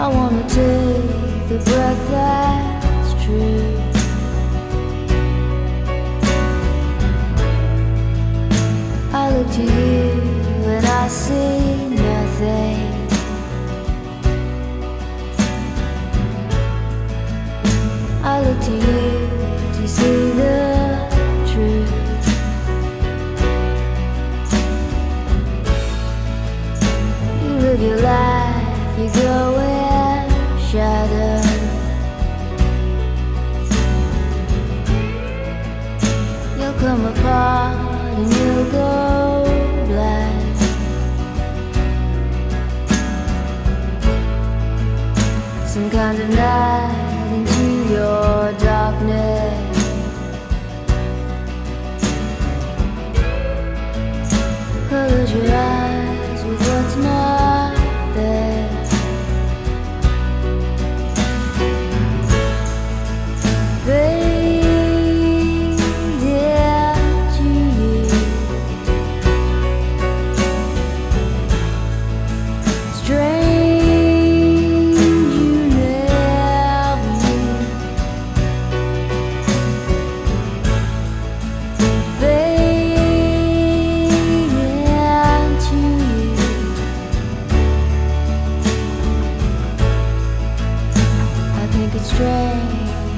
wanna take the breath that's true. I look to you and I see nothing. I look to you to see the truth. You live your life, you go in shadow. You'll come apart and you'll go black. Some kind of night into your darkness. Close your eyes with what's not there. Fade into you. Strange you never knew. Fade into you. I think it's strange.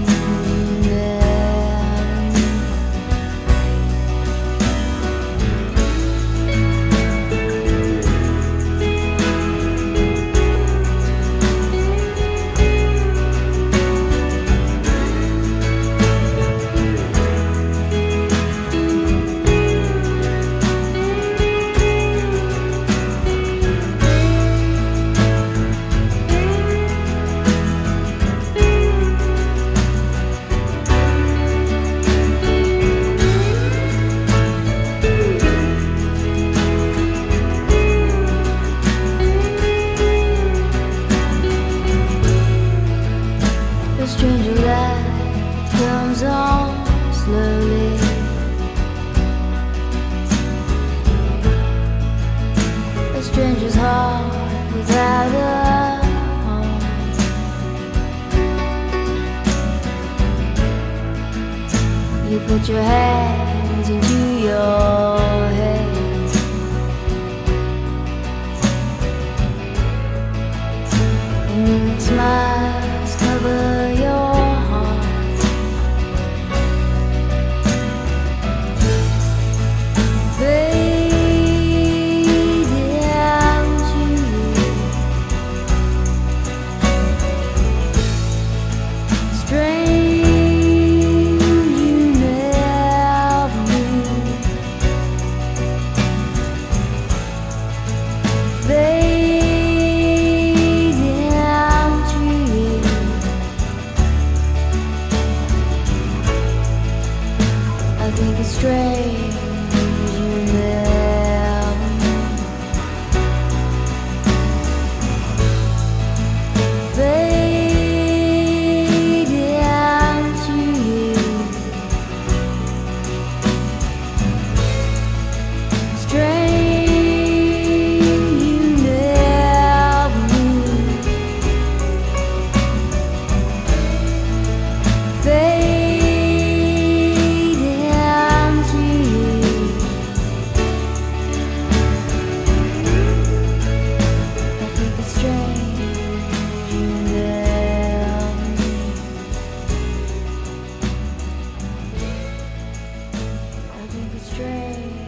The stranger light comes on slowly. A stranger's heart without a home. You put your hands into your head. And then it smiles cover your heart. Fade into you. Strange you never knew. Fade into you. I think it's strange you never knew. Fade into you. Strange you never knew. Fade into you. I think it's strange you never knew. I think it's strange.